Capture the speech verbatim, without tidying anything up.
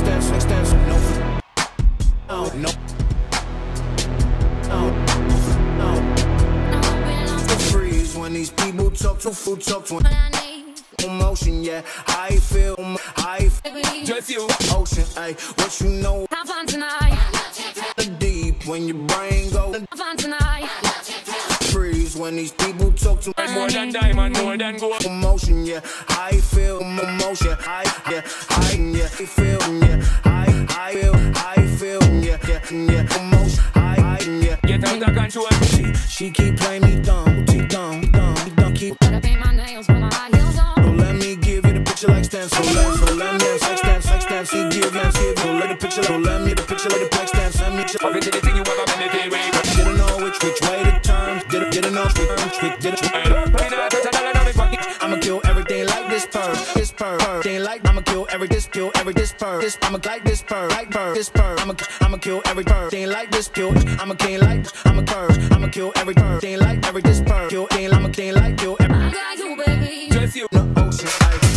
extends, extends, no, no, no, no, no. Freeze when these people talk to food, talk to emotion, yeah. How I feel, how I feel. Just you, ocean, ay. What you know? Have fun tonight. Deep when your brain go. Have fun tonight. Freeze when these people talk to more than diamond, more than gold. Emotion, yeah. How I feel, emotion, I, yeah, I, yeah, I feel, yeah, I, I feel, I feel, yeah, yeah, yeah, emotion, I, I, yeah. Get out of control. She, she keep playing me dumb, keep dumb, dumb, dumb, keep. Gotta paint my nails, put my high heels on. So let me give you the picture like Stan, so let, so let me dance like Stan, like Stan, see, give, dance, give, so let the picture, so let me the picture like the like Stan, send me. Of it, anything you ever made me feel way. Didn't know which, which way to turn, didn't, didn't know which, which, which, didn't. I'ma kill everything like this purr, this purr, purr. Thing like I'ma kill every this, kill every this purr, this I'ma like this purr, like purr, this purr. I'ma I'ma kill every purr. Thing like this, kill. I'ma king like I'ma curve. I'ma kill every purr. Thing like every this purr, kill. Thing I'ma king like kill every. I got you, baby. Just you. No ocean, I